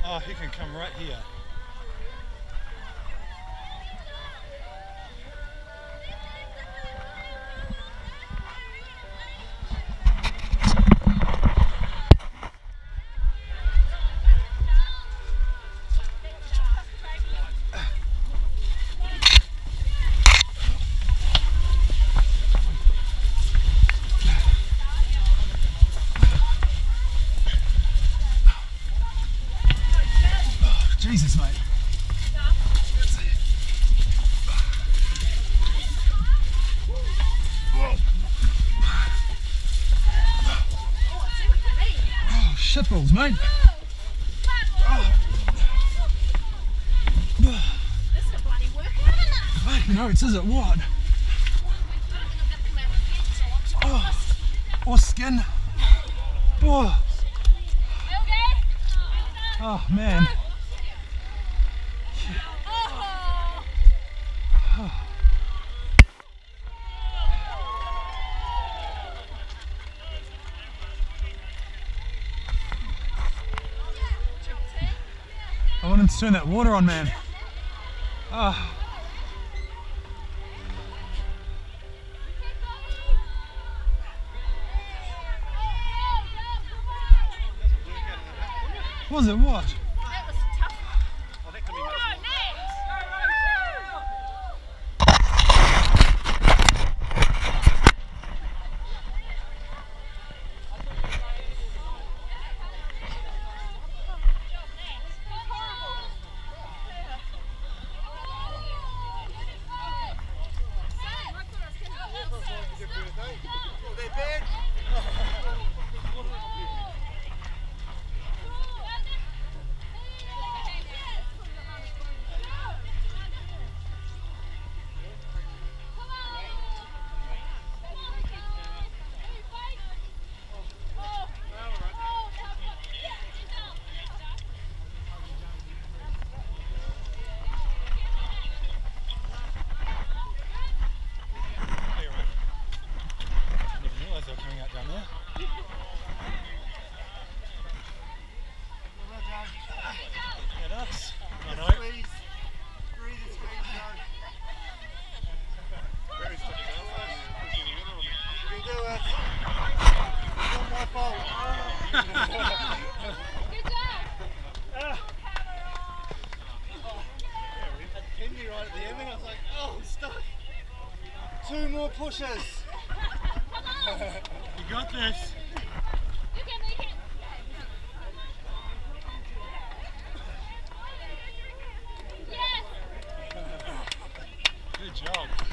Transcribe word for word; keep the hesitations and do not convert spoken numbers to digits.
Oh, he can come right here. Jesus, mate. Oh, shitballs, mate. Oh. This is a bloody workout, isn't it? Fucking oats, is it? What? Oh, or skin. Oh, oh man. I want him to turn that water on, man. Oh. Was it what? That was tough. Oh, that could be Go, next! Two more pushes. You got this. You can make it. Yes. Good job.